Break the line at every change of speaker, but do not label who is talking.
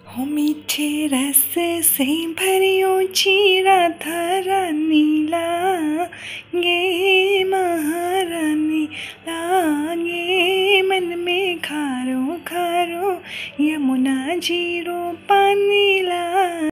हो मीठे रस से भरियो चीरा थारा नीला गे महारानी लागे मन में खारो खारो यमुना जीरो पानी ला।